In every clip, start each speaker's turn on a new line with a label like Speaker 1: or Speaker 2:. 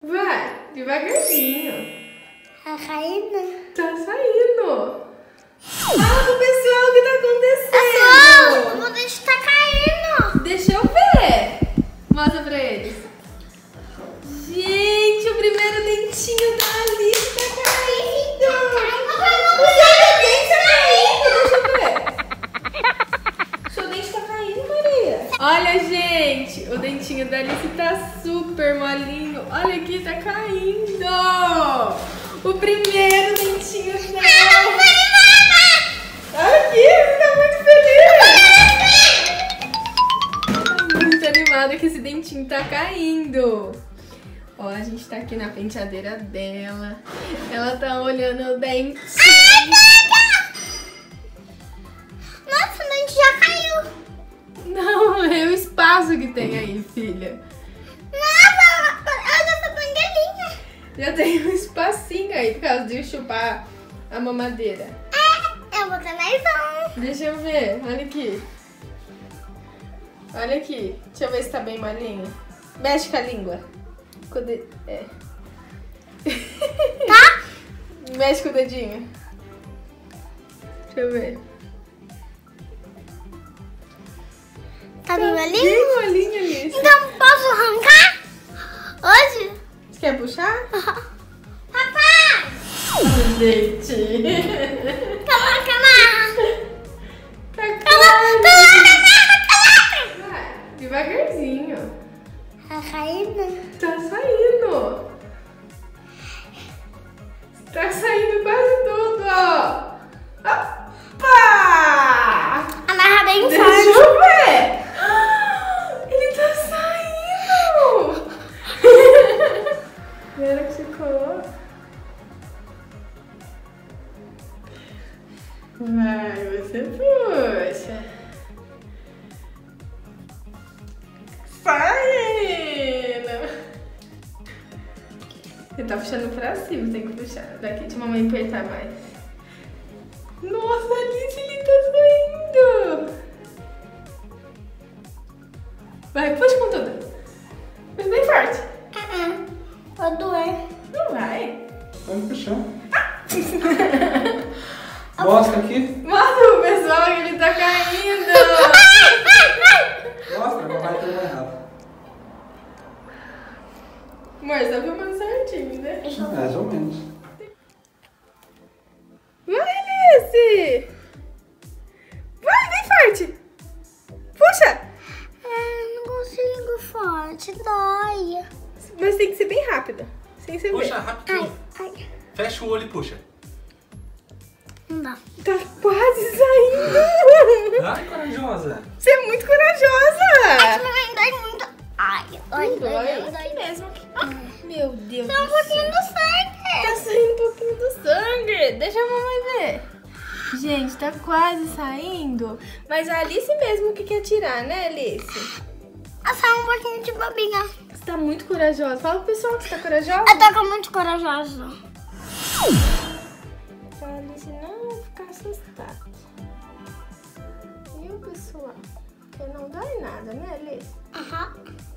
Speaker 1: Vai, devagarzinho.
Speaker 2: Tá saindo?
Speaker 1: Tá saindo. Fala, pessoal, o que tá acontecendo?
Speaker 2: O meu dente tá caindo.
Speaker 1: Deixa eu ver. Mostra pra eles. Gente, o primeiro dentinho da Alice tá caindo. O seu dente tá caindo. Deixa eu ver. O seu dente tá caindo, Maria. Olha, gente, o dentinho da Alice tá super molinho. Olha aqui, tá caindo. O primeiro dentinho dela. Aqui, você tá muito feliz. Tô muito animada que esse dentinho tá caindo. Ó, a gente tá aqui na penteadeira dela. Ela tá olhando o dentinho.
Speaker 2: Nossa, o dente já caiu.
Speaker 1: Não, é o espaço que tem aí, filha.
Speaker 2: Nossa, eu já tô banguelinha.
Speaker 1: Já tem um espacinho aí por causa de chupar a mamadeira.
Speaker 2: Eu vou também vão.
Speaker 1: Deixa eu ver, olha aqui. Olha aqui, deixa eu ver se tá bem molinho. Mexe com a língua. É.
Speaker 2: Tá?
Speaker 1: Mexe com o dedinho. Deixa eu ver.
Speaker 2: Tá bem molinho?
Speaker 1: Bem molinho, Alice.
Speaker 2: Então posso arrancar? Hoje?
Speaker 1: Você quer puxar?
Speaker 2: Papai!
Speaker 1: Gente.
Speaker 2: Calma.
Speaker 1: Tá quase. Vai, devagarzinho.
Speaker 2: Tá caindo?
Speaker 1: Tá saindo. Tá saindo quase tudo, ó. Opa!
Speaker 2: Amarra bem
Speaker 1: Deixa
Speaker 2: forte.
Speaker 1: eu ver. Ele tá saindo. Agora que ficou. Vai, você puxa. Saindo. Você tá puxando pra cima, tem que puxar. Daqui de mamãe apertar mais. Nossa, Alice, ele tá saindo. Vai, puxa com tudo. Puxa bem forte.
Speaker 2: Vai doer.
Speaker 1: Não vai.
Speaker 3: Vamos pro chão. Mostra aqui.
Speaker 1: Mostra pro pessoal que ele tá caindo.
Speaker 3: Mostra, papai tá errado.
Speaker 1: Amor, você tá filmando certinho, né?
Speaker 3: Mais ou menos.
Speaker 1: Vai, Alice. Vai, bem forte. Puxa.
Speaker 2: Não consigo forte, dói.
Speaker 1: Mas tem que ser bem rápida. Sem ser
Speaker 4: Puxa,
Speaker 1: bem.
Speaker 4: rapidinho.
Speaker 2: Ai,
Speaker 4: Fecha o olho e puxa.
Speaker 2: não dá.
Speaker 1: Tá quase saindo.
Speaker 4: Ai, corajosa.
Speaker 1: Você é muito corajosa.
Speaker 2: Mamãe, dói muito. Ai, dói
Speaker 1: Aqui mesmo. Meu Deus
Speaker 2: Tá um
Speaker 1: do céu.
Speaker 2: pouquinho do sangue.
Speaker 1: Tá saindo um pouquinho do sangue. Deixa a mamãe ver. Gente, tá quase saindo. Mas a Alice mesmo que quer tirar, né, Alice?
Speaker 2: Só um pouquinho de bobinha.
Speaker 1: Você tá muito corajosa. Fala pro pessoal que você tá corajosa.
Speaker 2: Eu tô muito corajosa.
Speaker 1: Pra Alice não ficar assustada. E o pessoal? Porque não dói nada, né, Alice?
Speaker 2: Aham.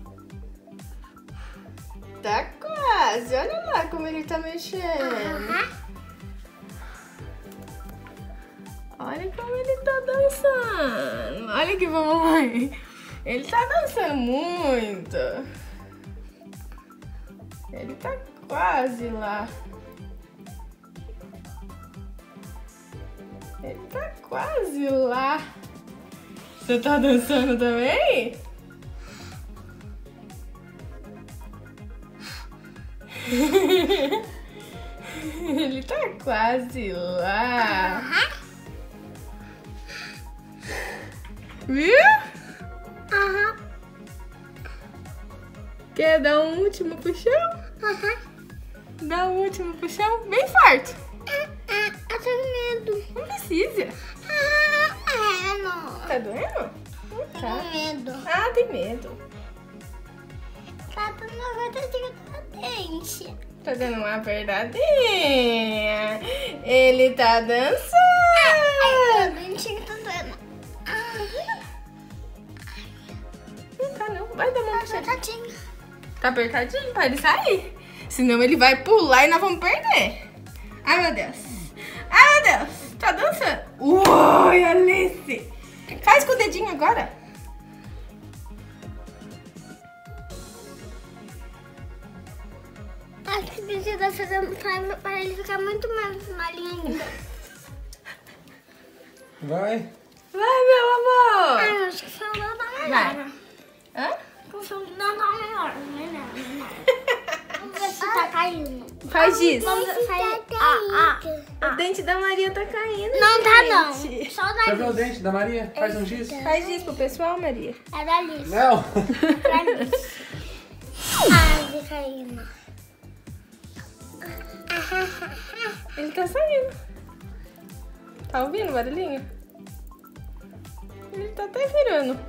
Speaker 1: Tá quase. Olha lá como ele tá mexendo. Olha como ele tá dançando. Olha aqui pra mamãe. Ele tá dançando muito. Ele tá quase lá. Ele tá quase lá. Você tá dançando também? Ele tá quase lá. Viu?
Speaker 2: Aham.
Speaker 1: Quer dar um último puxão? Dá um último puxão bem forte.
Speaker 2: Eu tenho medo.
Speaker 1: Não precisa.
Speaker 2: Não.
Speaker 1: Tá doendo? Não tá.
Speaker 2: Tenho medo.
Speaker 1: Ah, tem medo.
Speaker 2: Tá dando uma verdadeira dente.
Speaker 1: Tá dando uma verdadeira. Ele tá dançando.
Speaker 2: Ai, meu dentinho tá doendo.
Speaker 1: Não tá não. Vai dar uma
Speaker 2: Tá
Speaker 1: puxadinha.
Speaker 2: apertadinho.
Speaker 1: Tá apertadinho pra ele sair. Senão ele vai pular e nós vamos perder. Ai, meu Deus. Ai, meu Deus. Tá dançando. Ui, Alice. Faz com o dedinho agora.
Speaker 2: Acho que precisa fazer para ele ficar muito mais malinho ainda.
Speaker 3: Vai.
Speaker 1: Vai, meu amor.
Speaker 2: Ah, eu acho que foi o meu da melhor.
Speaker 1: Vai. Hã?
Speaker 2: Foi o meu da melhor. Vamos ver se tá caindo.
Speaker 1: Faz isso.
Speaker 2: Vamos ver
Speaker 1: O dente da Maria tá caindo.
Speaker 2: Não tá não.
Speaker 1: gente.
Speaker 2: Só
Speaker 3: Quer ver
Speaker 2: da
Speaker 3: o dente da Maria? Faz um giz.
Speaker 1: Faz isso pro pessoal, Maria.
Speaker 2: É da Alice.
Speaker 3: Não.
Speaker 2: Pra mim. Ai, vai caindo.
Speaker 1: Ele tá saindo. Tá ouvindo o barulhinho? Ele tá até virando.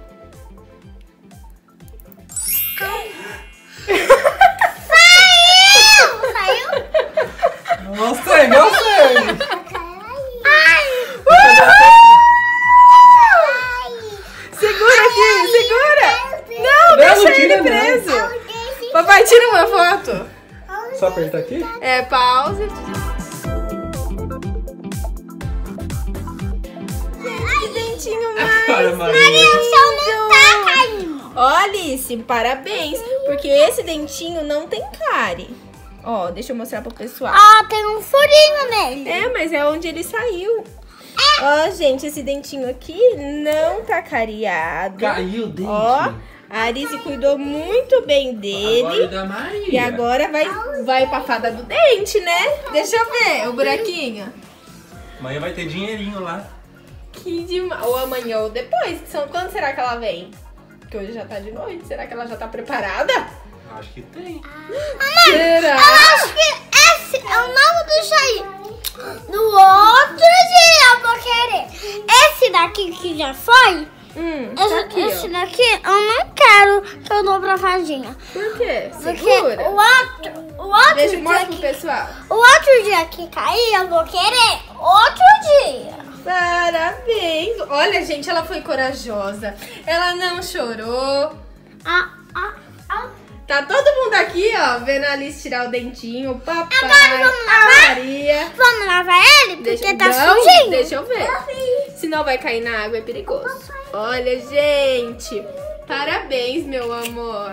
Speaker 2: Saiu?
Speaker 3: Nossa, igual sangue.
Speaker 1: Segura aqui, segura. Não, deixa ele preso. Papai, tira uma foto.
Speaker 3: Só apertar aqui?
Speaker 1: É, pausa. Que dentinho
Speaker 3: Para,
Speaker 1: mais
Speaker 3: Maria.
Speaker 2: O chão não tá caindo.
Speaker 1: Ó, Alice, parabéns. Porque esse dentinho não tem cárie. Ó, deixa eu mostrar pro pessoal.
Speaker 2: Ó, tem um furinho nele.
Speaker 1: É, mas é onde ele saiu. Ó, gente, esse dentinho aqui não tá cariado.
Speaker 3: Caiu o dente.
Speaker 1: Ó, a Alice cuidou muito bem dele.
Speaker 4: Agora é da Maria.
Speaker 1: E agora vai pra fada do dente, né? Deixa eu ver o buraquinho.
Speaker 4: Amanhã vai ter dinheirinho lá.
Speaker 1: Que demais. Ou amanhã ou depois. Quando será que ela vem? Porque hoje já tá de noite. Será que ela já tá preparada?
Speaker 4: Acho que tem.
Speaker 1: Será?
Speaker 2: Acho que esse é o nome do chá. No outro dia eu vou querer. Esse daqui que já foi.
Speaker 1: Tá aqui,
Speaker 2: Esse
Speaker 1: ó.
Speaker 2: daqui eu não quero que eu dou pra Fadinha.
Speaker 1: Por quê?
Speaker 2: Porque
Speaker 1: Segura.
Speaker 2: o outro
Speaker 1: Deixa eu
Speaker 2: dia
Speaker 1: mostrar pro
Speaker 2: que,
Speaker 1: pessoal.
Speaker 2: o outro dia que cair, eu vou querer outro dia.
Speaker 1: Parabéns. Olha, gente, ela foi corajosa. Ela não chorou.
Speaker 2: Ah.
Speaker 1: Tá todo mundo aqui, ó, vendo a Alice tirar o dentinho. O papai,
Speaker 2: Agora vamos
Speaker 1: a
Speaker 2: lavar?
Speaker 1: Maria.
Speaker 2: Vamos lavar ele? Porque tá
Speaker 1: Não,
Speaker 2: sujinho.
Speaker 1: Deixa eu ver. Senão vai cair na água, é perigoso. Olha, gente. Parabéns, meu amor.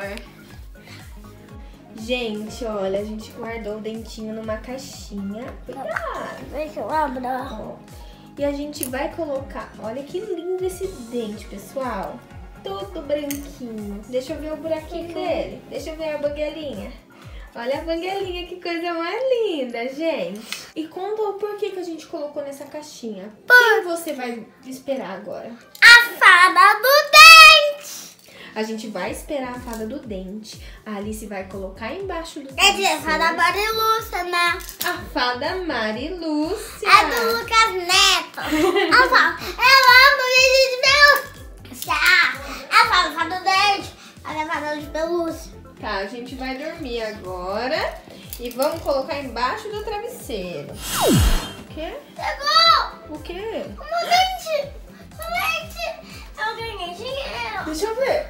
Speaker 1: Gente, olha, a gente guardou o dentinho numa caixinha. Cuidado.
Speaker 2: Deixa eu abrir.
Speaker 1: Ó. E a gente vai colocar... Olha que lindo esse dente, pessoal. Todo branquinho. Deixa eu ver o buraquinho dele. Deixa eu ver a banguelinha. Olha a banguelinha, que coisa mais linda, gente. E conta o porquê que a gente colocou nessa caixinha. Quem você vai esperar agora?
Speaker 2: A fada do dente.
Speaker 1: A gente vai esperar a fada do dente. A Alice vai colocar embaixo do
Speaker 2: É de
Speaker 1: travesseiro.
Speaker 2: fada Marilúcia, né?
Speaker 1: A fada Marilúcia.
Speaker 2: É do Lucas Neto. Olha só. Eu amo vídeo de pelúcia. É a fada do dente. Olha a fada de pelúcia.
Speaker 1: Tá, a gente vai dormir agora e vamos colocar embaixo do travesseiro. O quê?
Speaker 2: Pegou.
Speaker 1: O quê?
Speaker 2: O meu dente. O dente. Eu ganhei dinheiro.
Speaker 1: Deixa eu ver.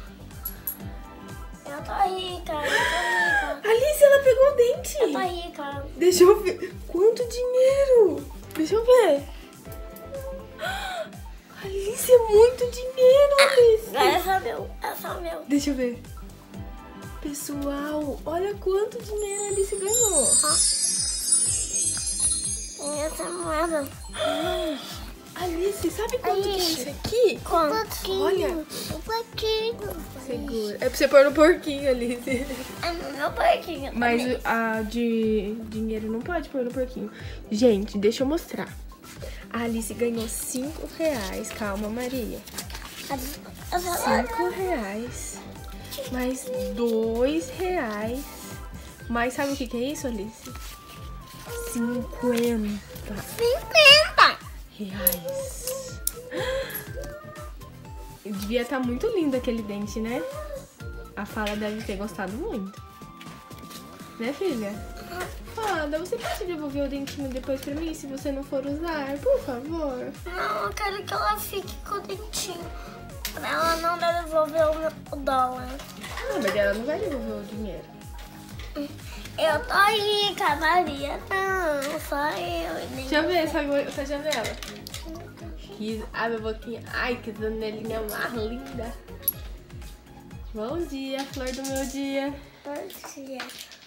Speaker 2: Eu tô rica.
Speaker 1: Alice, ela pegou o dente.
Speaker 2: Eu tô rica.
Speaker 1: Deixa eu ver. Quanto dinheiro? Deixa eu ver. Alice, é muito dinheiro, Alice.
Speaker 2: Essa é meu. Essa é meu.
Speaker 1: Deixa eu ver. Pessoal, olha quanto dinheiro a Alice ganhou.
Speaker 2: Essa moeda.
Speaker 1: Alice, sabe quanto que é
Speaker 2: Alice.
Speaker 1: isso aqui?
Speaker 2: Quanto?
Speaker 1: Olha.
Speaker 2: Um pouquinho.
Speaker 1: Segura. É pra você pôr no porquinho, Alice.
Speaker 2: É no meu porquinho.
Speaker 1: Mas
Speaker 2: também.
Speaker 1: a de dinheiro não pode pôr no porquinho. Gente, deixa eu mostrar. A Alice ganhou R$5. Calma, Maria. R$5. Mais R$2. Mas sabe o que é isso, Alice? 50 reais. Devia estar muito lindo aquele dente, né? A Fala deve ter gostado muito. Né, filha? Fala, você pode devolver o dentinho depois pra mim, se você não for usar, por favor?
Speaker 2: Não, eu quero que ela fique com o dentinho. Pra ela não devolver o dólar.
Speaker 1: Ah, mas ela não vai devolver o dinheiro.
Speaker 2: Eu tô rica, Maria não, só eu.
Speaker 1: Deixa eu ver essa janela. Abre a boquinha. Ai, que janelinha mais linda. Bom dia, flor do meu dia.
Speaker 2: Bom dia.